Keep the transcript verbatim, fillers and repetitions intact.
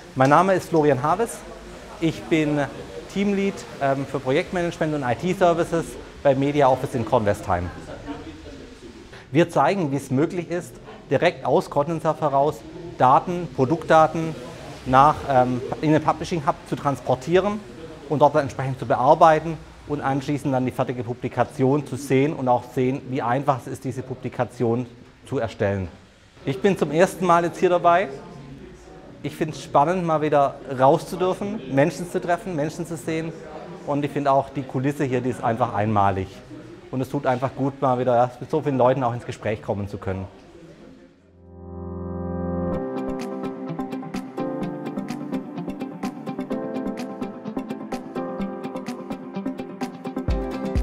Mein Name ist Florian Haves. Ich bin Teamlead ähm, für Projektmanagement und I T-Services bei MediaOffice in Kornwestheim. Wir zeigen, wie es möglich ist, direkt aus Condensaft heraus Daten, Produktdaten nach, ähm, in den Publishing Hub zu transportieren und dort dann entsprechend zu bearbeiten und anschließend dann die fertige Publikation zu sehen und auch sehen, wie einfach es ist, diese Publikation zu erstellen. Ich bin zum ersten Mal jetzt hier dabei. Ich finde es spannend, mal wieder raus zu dürfen, Menschen zu treffen, Menschen zu sehen. Und ich finde auch die Kulisse hier, die ist einfach einmalig. Und es tut einfach gut, mal wieder mit so vielen Leuten auch ins Gespräch kommen zu können.